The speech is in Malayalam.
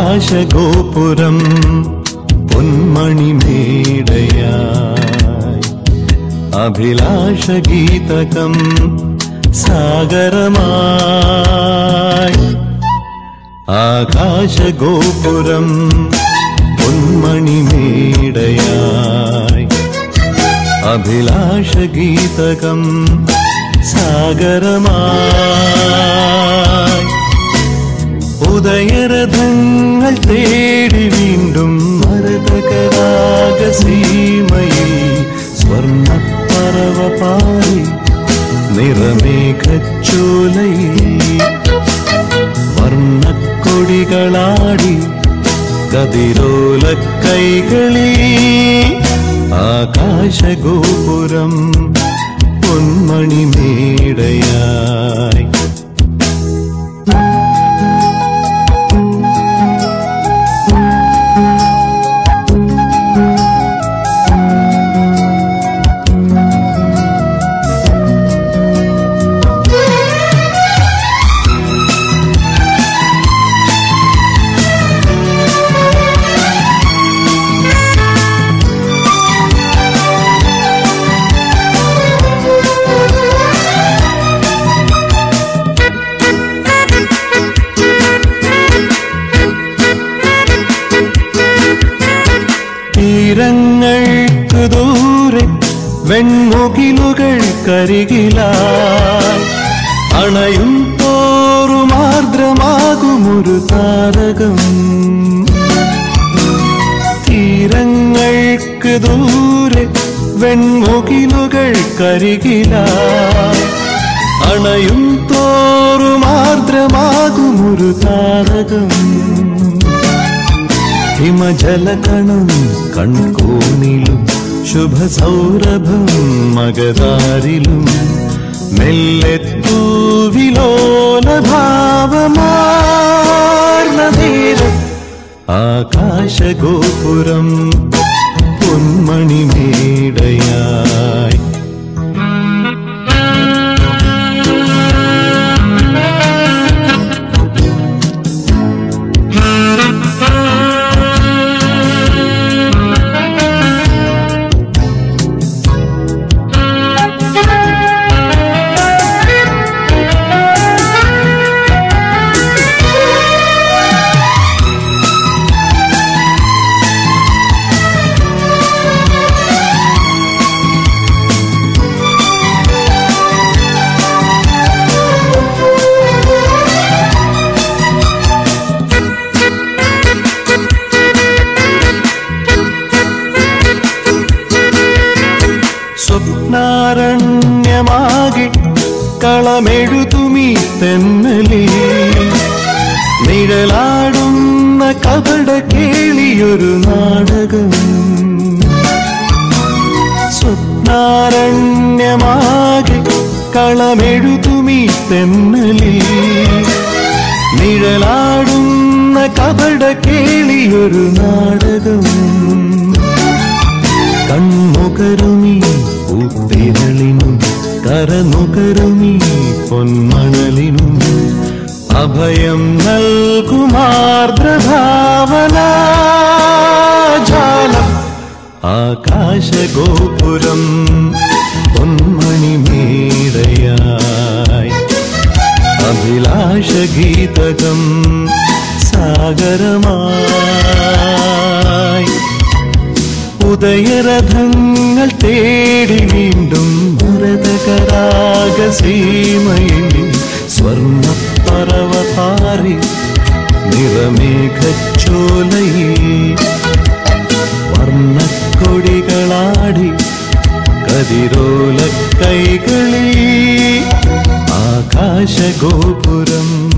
ആകാശഗോപുരം പൊന്മണിമേടയായി അഭിലാഷഗീതകം സാഗരമായി ആകാശഗോപുരം പൊന്മണിമേടയായി അഭിലാഷഗീതകം സാഗരമായി ഉദയരഥങ്ങൾ തേടി വീണ്ടും മരതകരാഗസീമയിൽ സ്വർണ്ണപ്പറവ പാറി നിറമേഘച്ചോലയിൽ വർണ്ണക്കൊടികളാടി കതിരോലക്കൈകളിൽ ആകാശഗോപുരം പൊന്മണിമേടയായി തീരങ്ങൾക്ക് ദൂരെ വെൺമുകിലുകൾക്കരികിലായി അണയും തോറും ആർദ്രമാകുമൊരു താരകം തീരങ്ങൾക്ക് ദൂരെ വെൺമുകിലുകൾക്കരികിലായി അണയും തോറും ആർദ്രമാകുമൊരു താരകം ഹിമജലകണം കൺകോണിലും ശുഭസൗരഭം മഗധാരിലും മെല്ലെത്തൂവിലോലഭാവമാർന്നതീരം ആകാശഗോപുരം പൊന്മണിമേടയായി സ്വപ്നാരണ്യമാകെ കളമെഴുതുമീ തെന്നലിൽ നിഴലാടുന്ന കപട കേളിയൊരു നാടകം സ്വപ്നാരണ്യമാകെ കളമെഴുതുമീ തെന്നലിൽ നിഴലാടുന്ന കപട കേളിയൊരു നാടകം കൺമുകരുമീ പൂത്തിരളിനും കരനുകരുമീ പൊന്മണലിനും അഭയം നൽകുമാർദ്രഭാവനാജാലം ആകാശഗോപുരം പൊന്മണിമേടയായി അഭിലാഷഗീതകം സാഗരമായി ഉദയരഥങ്ങൾ തേടി വീണ്ടും മരതകരാഗസീമയിൽ സ്വർണ്ണപ്പറവ പാറി നിറമേഘച്ചോലയിൽ വർണ്ണക്കൊടികളാടി കതിരോലക്കൈകളിൽ ആകാശഗോപുരം